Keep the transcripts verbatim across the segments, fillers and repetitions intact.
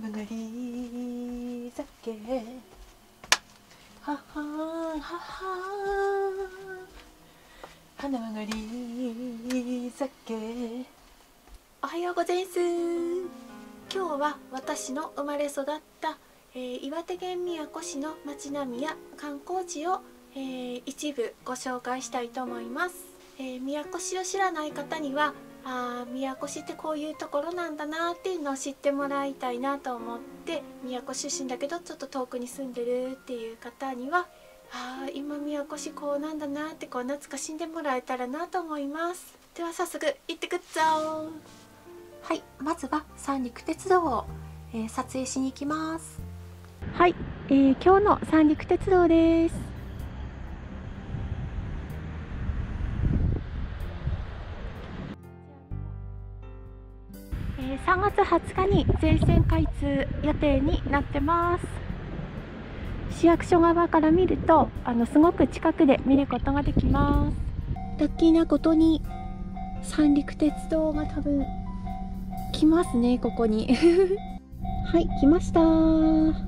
曲がり酒はははは花曲がり酒。おはようございます。今日は私の生まれ育った、えー、岩手県宮古市の町並みや観光地を、えー、一部ご紹介したいと思います。えー、宮古市を知らない方にはあ宮古市ってこういうところなんだなっていうのを知ってもらいたいなと思って、宮古出身だけどちょっと遠くに住んでるっていう方にはあ今宮古市こうなんだなってこう懐かしんでもらえたらなと思います。では早速行ってくっぞー。はい、まずは三陸鉄道を、えー、撮影しに行きます。はい、えー、今日の三陸鉄道です。えー、さんがつはつかに全線開通予定になってます。市役所側から見るとあのすごく近くで見ることができます。ラッキーなことに三陸鉄道が多分来ますね、ここにはい、来ましたー。わ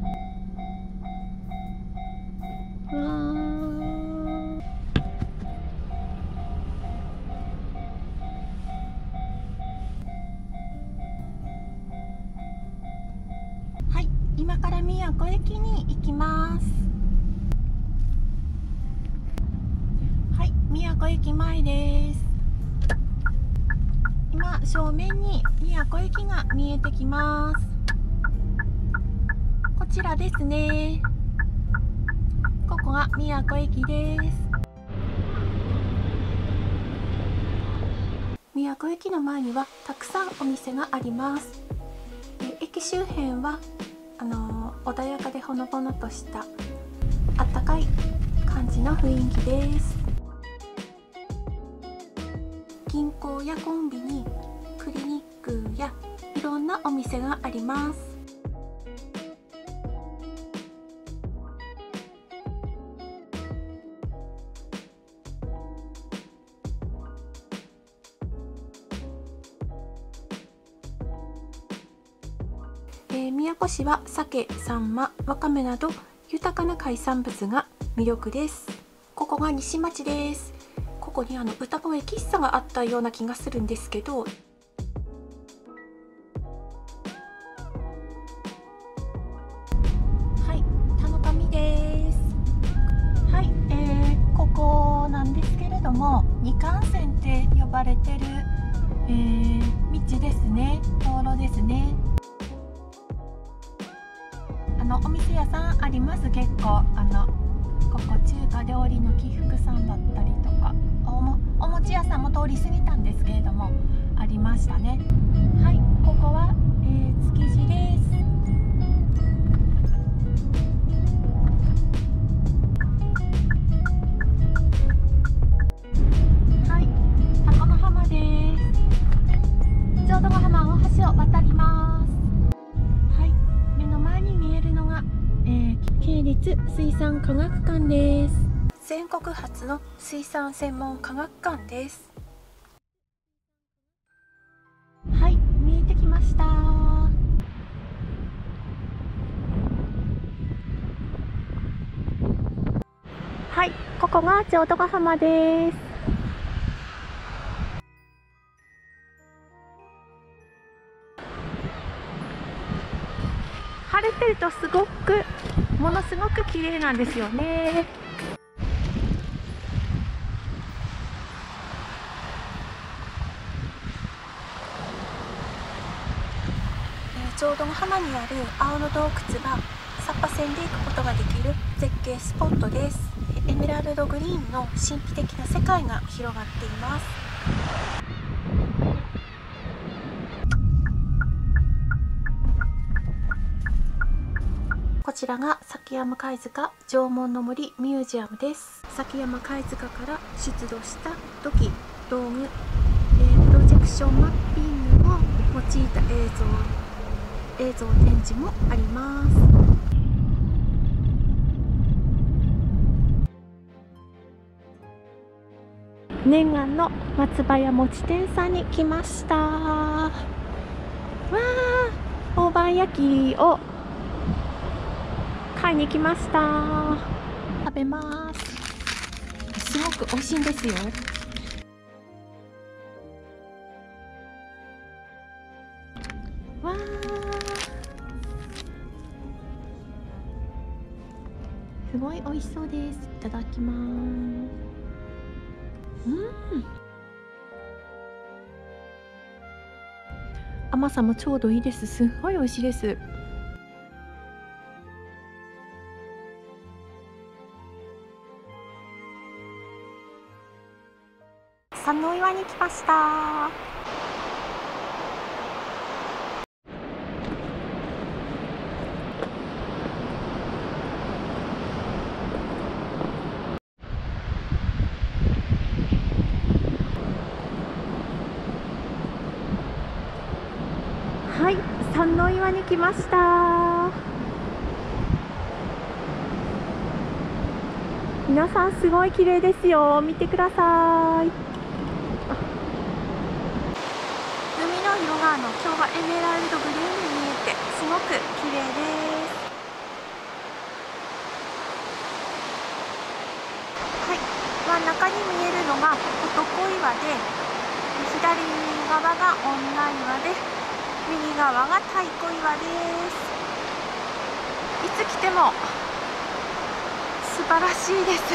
ー、はい、今から宮古駅に行きます。はい、宮古駅前です。今正面に宮古駅が見えてきます。こちらですね。ここが宮古駅です。宮古駅の前にはたくさんお店があります。駅周辺はあのー、穏やかでほのぼのとしたあったかい感じの雰囲気です。銀行やコンビニ、クリニックやいろんなお店があります。えー、宮古市は鮭、サンマ、わかめなど豊かな海産物が魅力です。ここが西町です。ここにあの歌声喫茶があったような気がするんですけど、はい、田の神です。はい、えー、ここなんですけれども、二冠線って呼ばれてる、えー、道ですね、道路ですね。あのお店屋さんあります。結構あのここ中華料理の喜福さんだったりとか、おもお餅屋さんも通り過ぎたんですけれどもありましたね。はい、ここは、えー、築地です。はい、箱の浜です。浄土ヶ浜大橋を渡ります。はい、目の前に見えるのが、えー、県立水産科学館です。全国初の水産専門科学館です。はい、見えてきました。はい、ここが浄土ヶ浜です。晴れてるとすごくものすごく綺麗なんですよね。浄土ヶ浜にある青の洞窟はサッパ船で行くことができる絶景スポットです。エメラルドグリーンの神秘的な世界が広がっています。こちらが崎山貝塚縄文の森ミュージアムです。崎山貝塚から出土した土器、道具、えー、プロジェクションマッピングを用いた映像映像展示もあります。念願の松葉屋餅店さんに来ました。わー、大判い焼きを買いに来ました。食べます。すごく美味しいんですよ。わー、すごい美味しそうです。いただきます。うん、甘さもちょうどいいです。すごい美味しいです。三の岩に来ました。はい、三の岩に来ました。皆さんすごい綺麗ですよ。見てください。海の色があの今日はエメラルドグリーンに見えてすごく綺麗です。はい、真ん中に見えるのが男岩で、左側が女岩で、右側が太鼓岩です。いつ来ても素晴らしいです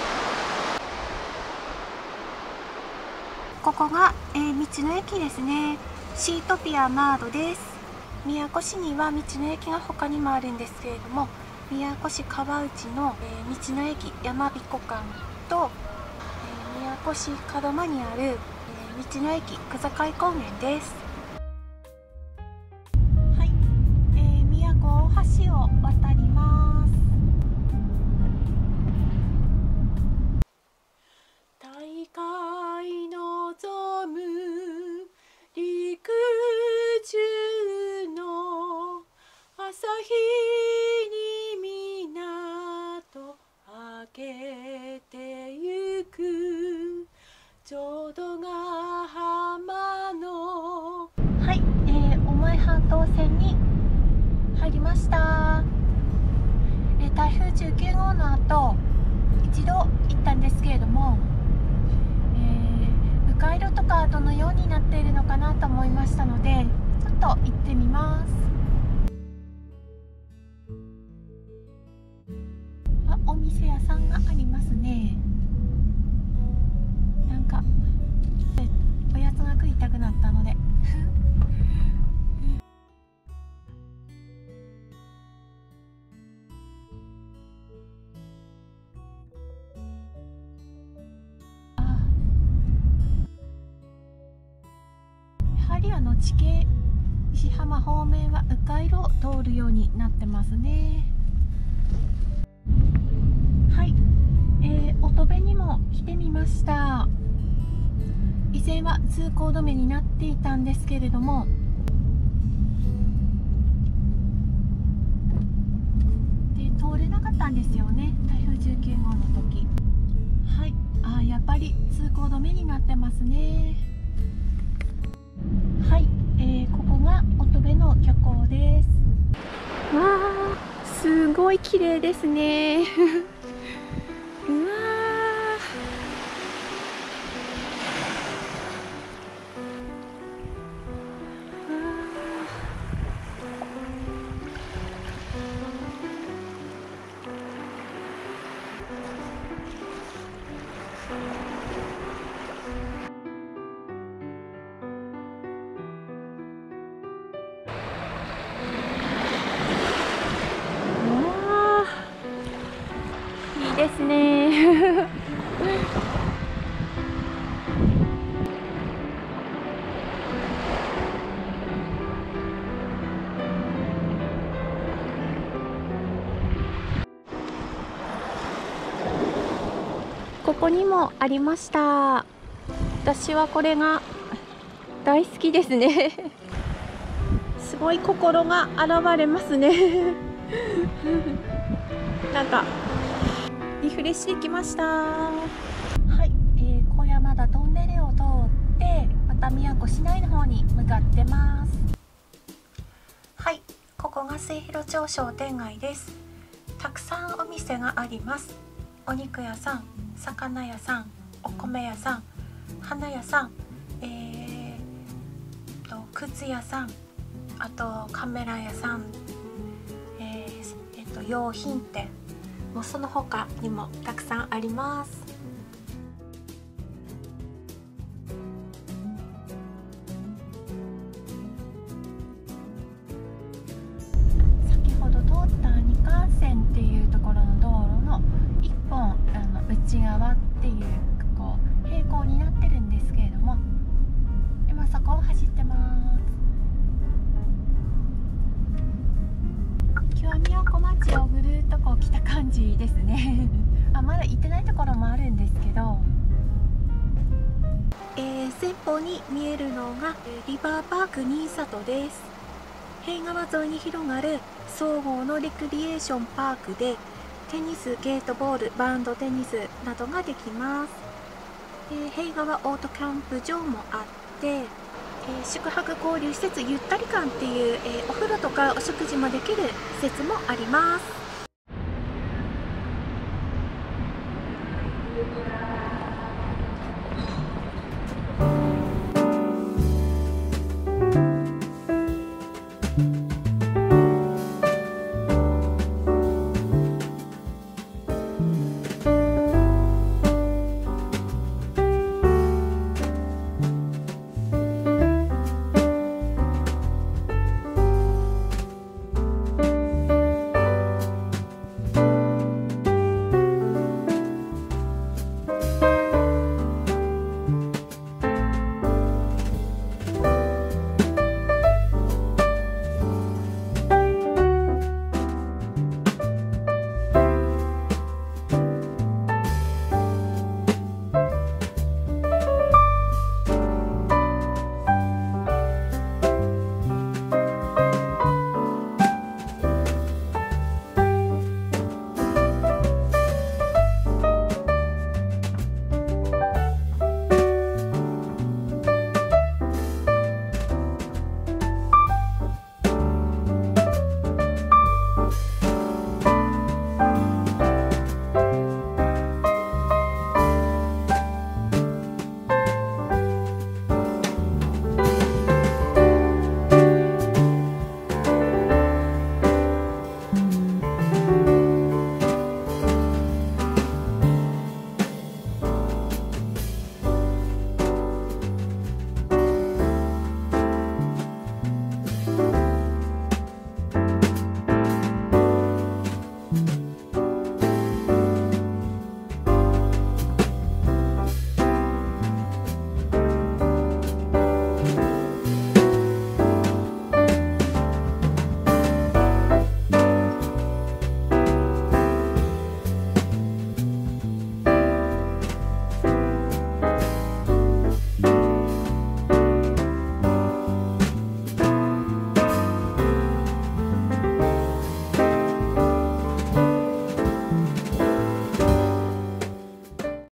ここが、えー、道の駅ですね。シートピアナードです。宮古市には道の駅が他にもあるんですけれども、宮古市川内の、えー、道の駅やまびこ館と、えー、宮古市門真にある、えー、道の駅草海高原です。はい、えー、宮古大橋を渡ります。大海望む陸中の朝日に港開けてゆく浄土ヶ浜の、はい、えー、御前半島線に入りました。えー、台風じゅうきゅうごうの後一度行ったんですけれども、迂回路とかどのようになっているのかなと思いましたので、ちょっと行ってみます。あ、お店屋さんがありますね。なんかおやつが食いたくなったのであの地形石浜方面は迂回路を通るようになってますね。はい、えー、乙部にも来てみました。以前は通行止めになっていたんですけれども、で通れなかったんですよね、台風じゅうきゅうごうの時。はい、あ、やっぱり通行止めになってますね。はい、えー、ここが乙部の漁港です。わあ、すごい綺麗ですねうわですねここにもありました。私はこれが大好きですねすごい心が洗れますねなんかリフレッシュできました。はい、えー、小山田トンネルを通ってまた宮古市内の方に向かってます。はい、 こが末広町商店街です。たくさんお店があります。お肉屋さん、魚屋さん、お米屋さん、花屋さん、えー、と靴屋さん、あとカメラ屋さん、えーえー、と用品店、もうその他にもたくさんあります。先ほど通った二幹線っていうところの道路の一本あの内側っていうこう平行になってるんですけれども、今そこを走ってます。京都小町をぐるっとこう来た感じですねあ、まだ行ってないところもあるんですけど、えー、前方に見えるのがリバーパーク新里です。塀川沿いに広がる総合のレクリエーションパークで、テニス、ゲートボール、バウンドテニスなどができます。えー、塀川オートキャンプ場もあって、えー、宿泊交流施設ゆったり館っていう、えー、お風呂とかお食事もできる施設もあります。